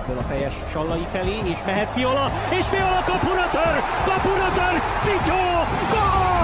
Föl a fejes Sallai felé, és mehet Fiola, és Fiola kapura tör, Ficsó, gól!